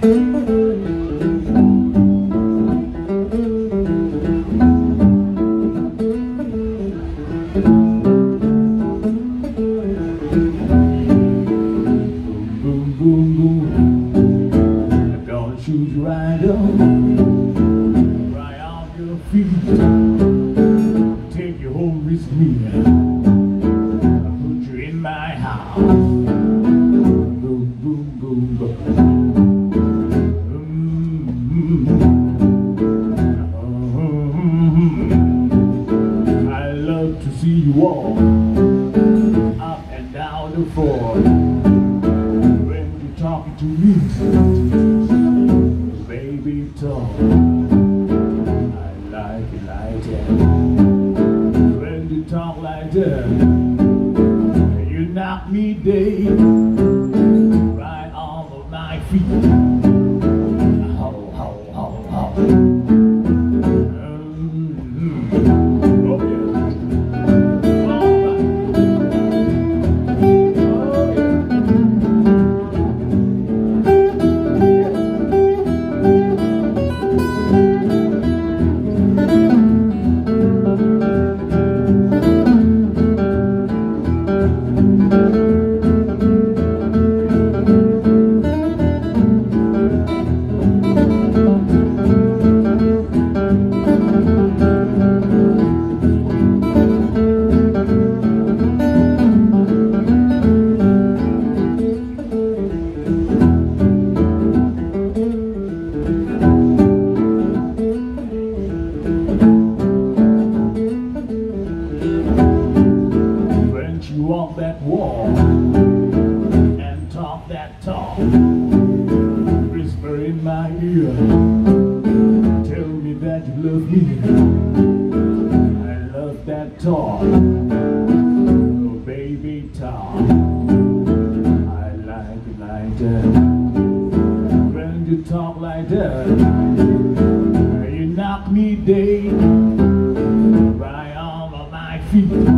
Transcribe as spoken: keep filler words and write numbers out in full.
Boom, boom, boom. I'm gonna shoot you right up, right off your feet. Take you home with me. I'll put you in my house. Boom, boom, boom, boom. Mm-hmm. I love to see you walk up and down the floor. Talking to me, baby, talk. I like it like that. When you talk like that, you knock me dead, right off of my feet. Ho, ho, ho, ho. Mm-hmm. Oh yeah. Walk that walk and talk that talk, whisper in my ear, tell me that you love me. I love that talk, oh baby, talk. I like it like that. When you talk like that, you knock me dead, right off of my feet.